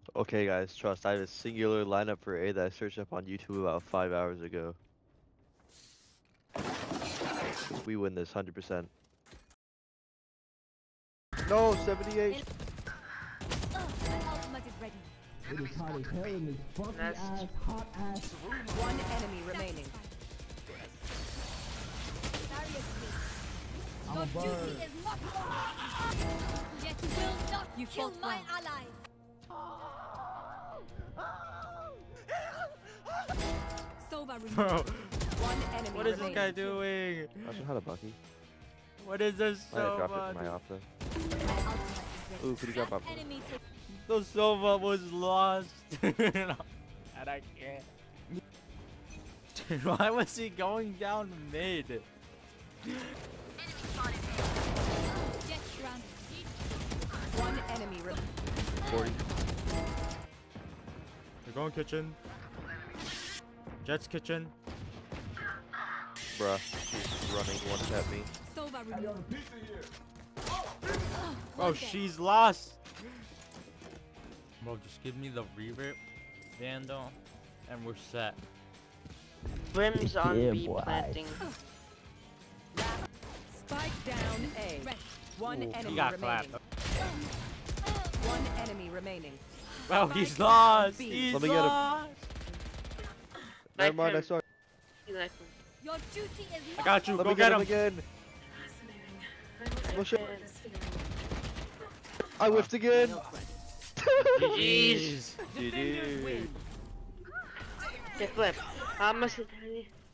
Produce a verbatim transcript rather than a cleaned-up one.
Okay, guys, trust. I have a singular lineup for A that I searched up on YouTube about five hours ago. We win this one hundred percent. No, seventy-eight. It is hot as hell in this fucking Nest. ass, hot ass. One enemy remaining. I'm a bird. Is not yet will not You kill fought my well. allies. Sova Bro, removed. One enemy what is this remaining. guy doing? I should have a Bucky. What is this I had so dropped it from my much? Opta. My ultimate is ready. Ooh, could you drop That up? enemy take The Sova was lost. And I can't. Dude, why was he going down mid? Jet grounded. One enemy remaining. forty. They're going kitchen. Jet's kitchen. Bruh, she's running one tap me. Sova removed. Bro, she's lost. Bro, just give me the reaver, vandel, and we're set. Brim's on Yeah, B boy. planting. Spike down A. Ready. One Ooh. enemy He got remaining. clapped. One enemy remaining. Bro, he's Spike lost. down B. He's Let me get him. lost. Never Like mind, I him. saw. You like him. Your duty is I not got you. Let Go me get get him. him again. Bullshit. Yeah. I whiffed again. Jeez. G G. Defenders win. Okay, flip. How much is it?